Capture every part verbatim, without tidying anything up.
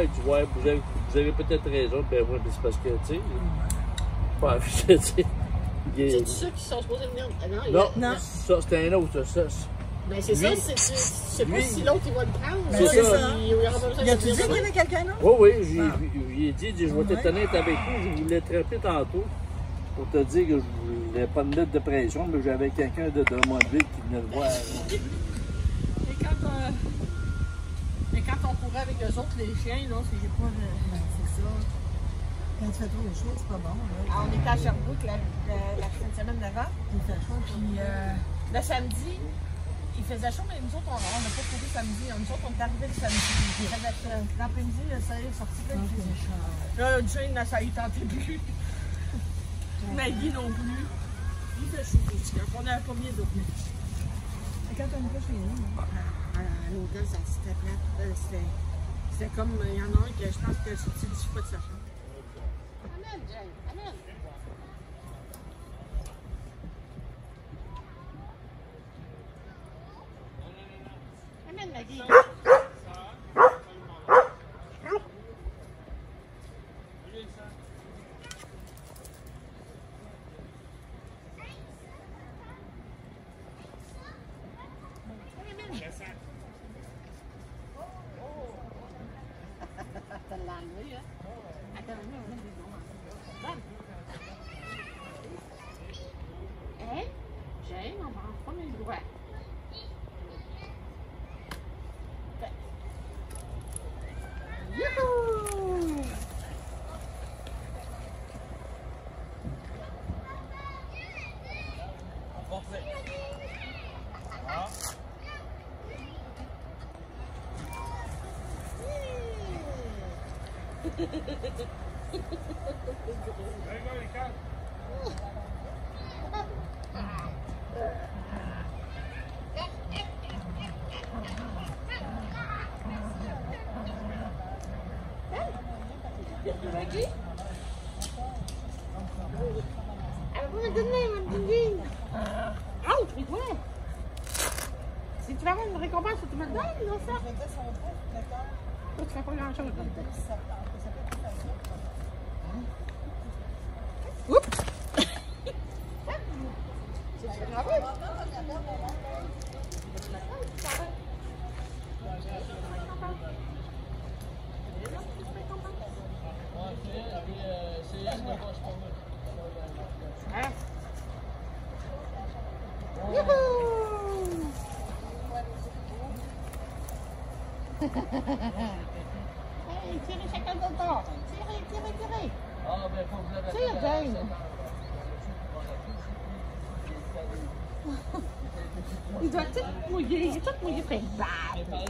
il dit, ouais, vous avez, vous avez peut-être raison. Ben, ouais, mais c'est parce que, tu sais, pas, tu sais. C'est ceux qui sont supposés venir. Non, non, il y a, non. Ça, c'était un autre, ça. Ben, c'est ça, c'est, c'est, je sais pas si l'autre, il va le prendre. C'est ça. ça. Il, il, il y a-tu dit qu'il y avait quelqu'un, non? Oui, oui, j'ai ah. dit, dit, je vais t'être honnête avec vous, je voulais te rappeler tantôt pour te dire que je voulais pas me mettre de pression, mais j'avais quelqu'un de Drummondville qui venait le voir. Et quand, euh, et quand on courait avec eux autres, les chiens, là, c'est pas de... Ben, c'est ça. Quand tu fais trop de choses, c'est pas bon. Là. Alors, on était à Sherbrooke la, la, la semaine d'avant. Il fait chaud. Puis euh, le samedi, il faisait chaud, mais nous autres, on n'a pas couru samedi. Nous autres, on est arrivés le samedi. L'après-midi, le soleil est sorti. Là, okay. Là, Jane, ça y tentait plus. Maggie non plus. Il fait chaud aussi. On n'avait pas bien dormi. Et quand on est pas chez nous, à, à l'hôtel, ça c'était plate. C'était comme, il y en a un que je pense que c'est dix fois de sa chambre. Amène, Jane, amène. Amène, Maggie. Hey, Jane, on va en prendre une droite. Youhou! Maggie? Elle va pas me donner, mon ding-ding. Oh, mais quoi? Si tu vas avoir une récompense, tu me le donnes, non, ça? Toi, tu fais pas grand-chose là-dedans. Oups! C'est grave? Hey, tirez chacun de temps. Tirez, tirez, tirez. Ah, ben, faut que vous avez... Tire, Jane. Il doit tout mouiller. Il est tout mouillé près de balle.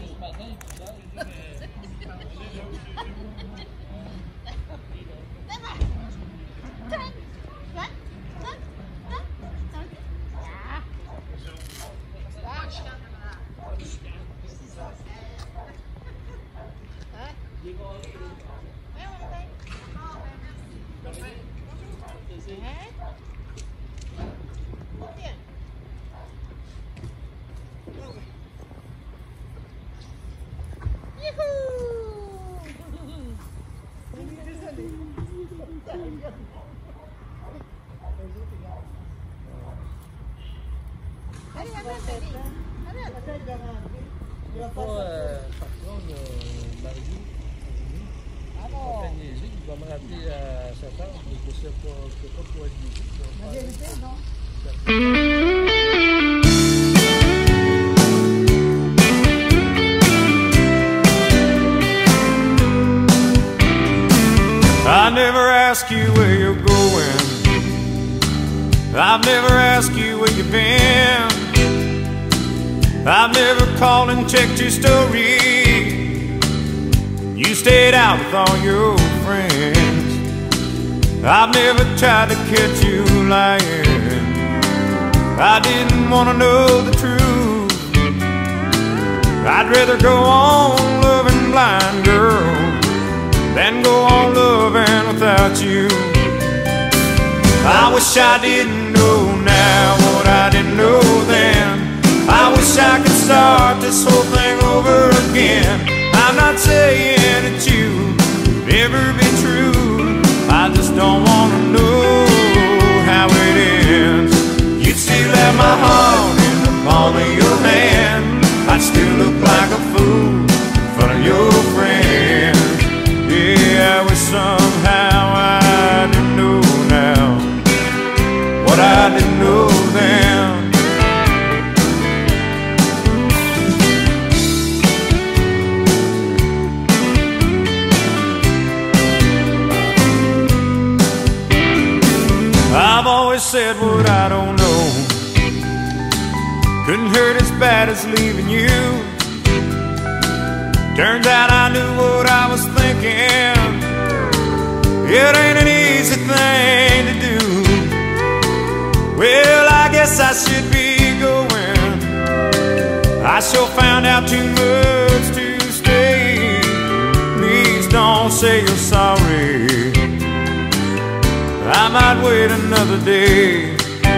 Allez, amène, amène. Il va pas euh, par contre euh, Marie, Alors, il va me rappeler à sept heures, mais je ne sais pas, je sais pas quoi dire. la vérité, non? I never ask you where you're going. I've never asked you where you've been. I've never called and checked your story. You stayed out with all your friends. I've never tried to catch you lying. I didn't want to know the truth. I'd rather go on loving blind, girl, than go on loving without you. I wish I didn't know now what I didn't know then. I wish I could start this whole thing over again. I'm not saying it's you, ever be true. I just don't wanna know how it ends. You'd still have my heart in the palm of your hand. I'd still look like a fool in front of your friends. Yeah, I wish somehow I didn't know now what I didn't know then. I've always said what I don't know. Couldn't hurt as bad as leaving you. Turns out I knew what I was thinking. It ain't an easy thing to do. Well, I guess I should be going. I sure found out too much to stay. Please don't say you're sorry. I might wait another day.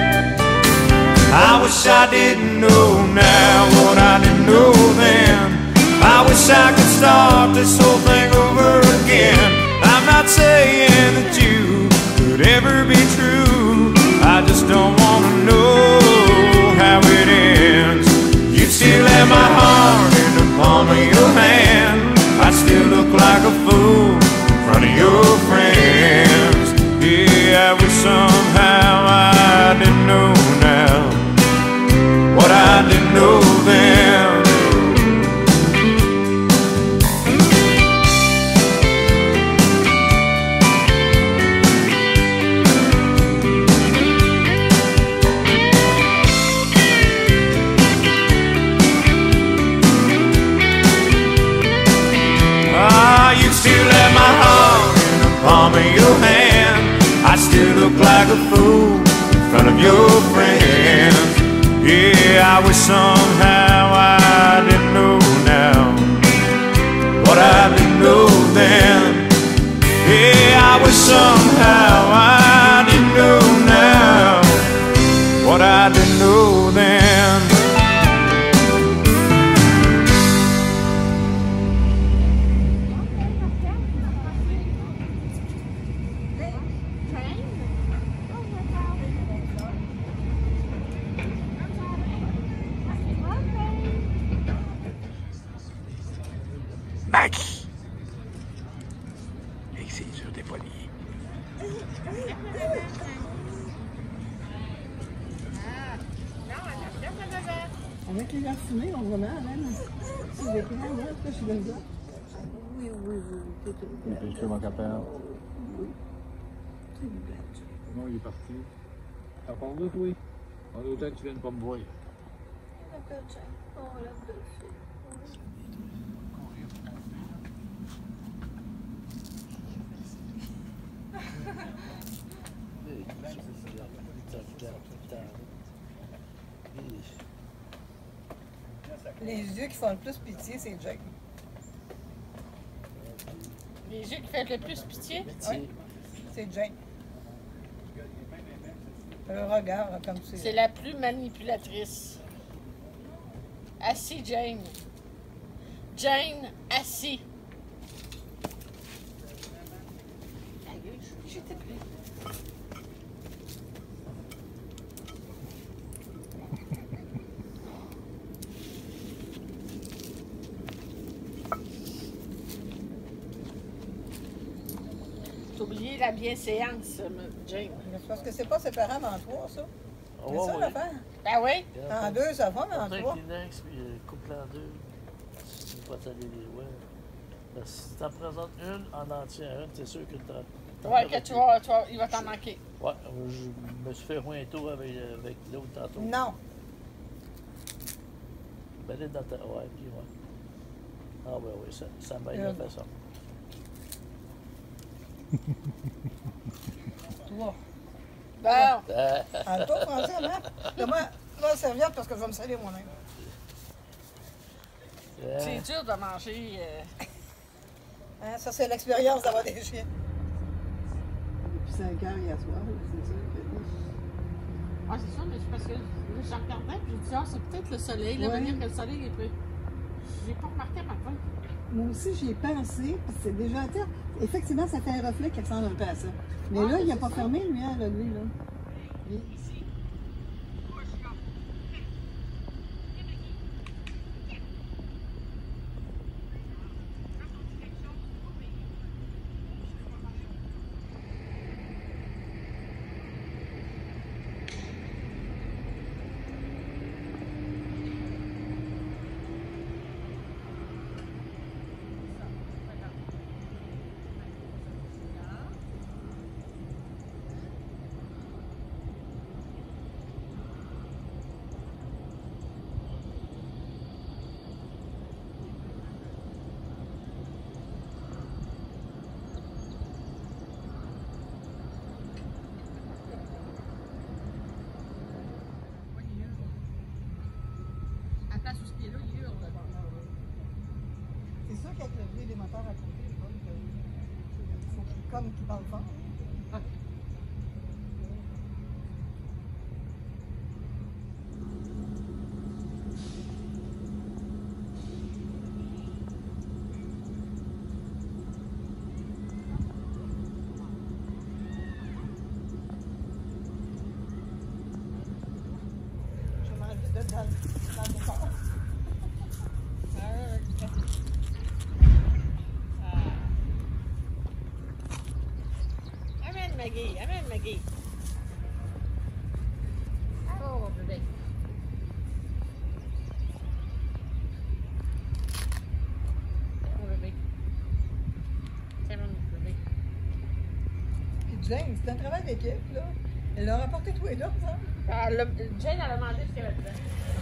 I wish I didn't know now what I didn't know then. I wish I could start this whole thing over again. I'm not saying that you could ever be true. I just don't wanna know how it ends. You still have my heart in the palm of your hand. I still look like a fool in front of your friends. Yeah, I wish somehow I didn't know now what I didn't know then. Ah, you still have my heart in the palm of your hand. I still look like a fool in front of your friends. Yeah, I wish somehow I didn't know now what I didn't know then. Yeah, I wish somehow I didn't know now what I didn't know then. Maggie! Et c'est sur des poignets. Avec les verres fumés, on voit mal, hein? Si j'ai pris un verre, je suis là. Oui, oui, oui. Et puis, je m'en capable. Oui. C'est une blague. Non, il est parti. T'as pas de oui? On est autant que tu viennes pas me voir. Les yeux qui font le plus pitié, c'est Jake. Les yeux qui font le plus pitié? Oui, c'est Jake. Le regard, là, comme c'est. C'est la plus manipulatrice. Assis, Jane. Jane, assis. J'étais plus. T'as oublié la bienséance, Jane. C'est parce que c'est pas séparable en trois, ça. Oh, C'est ça oui. l'affaire. Ben oui. En deux, ça va, mais en Prends un trois. Kleenex, puis euh, coupe-la en deux. Si tu veux pas t'aller les ouais. Parce que si t'en présentes une en entier à une, c'est sûr que t'as. t'en Ouais, auras que tu plus. vas, tu vas, il va t'en manquer. Ouais, euh, je me suis fait un tour avec, avec l'autre tantôt. Non. Ben, elle est dans ta. Ouais, puis ouais. Ah, ouais, oui, ça, ça m'aide Euh. de façon. Trois. Bon. Euh, En toi, Français, hein? Donne-moi la serviette parce que je vais me salir moi-même. euh, C'est dur de manger. Euh... Hein? Ça, c'est l'expérience d'avoir des chiens. Depuis cinq heures hier soir, c'est sûr que. Ah, c'est ça, mais c'est parce que je regardais et j'ai dit, ah, c'est peut-être le soleil, là, Ouais. venir que le soleil est prêt. J'ai pas remarqué matin. Moi aussi, j'y ai pensé, puis c'est déjà à terre. Effectivement, ça fait un reflet qui ressemble un peu à ça. Mais là, il n'a pas fermé le lumière, là, lui, là. Oui. C'est sûr qu'avec le bruit des moteurs à côté, il faut qu'il comme qu'il parle fort. Ah. Je vais m'enlever de dans, dans le corps. Maggie, amène Maggie. Oh, bébé. Oh, bébé. C'est mon bébé. Puis Jane, c'est un travail d'équipe, là. Elle l'a rapporté tous les deux, ça. Ah, le, Jane, elle a demandé ce qu'il y avait dedans.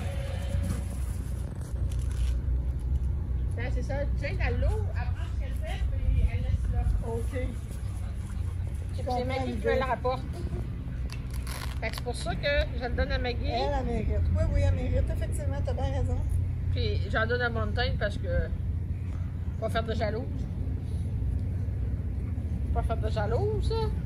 Ben, c'est ça. Jane, elle l'ouvre, elle prend ce qu'elle fait, puis elle laisse là. OK. C'est Maggie qui me la rapporte. Fait que c'est pour ça que je le donne à Maggie. Elle, elle mérite. Oui, oui, elle mérite. Effectivement, t'as bien raison. Puis j'en donne à Montaigne parce que. Pas faire de jalouse. Pas faire de jalouse, ça.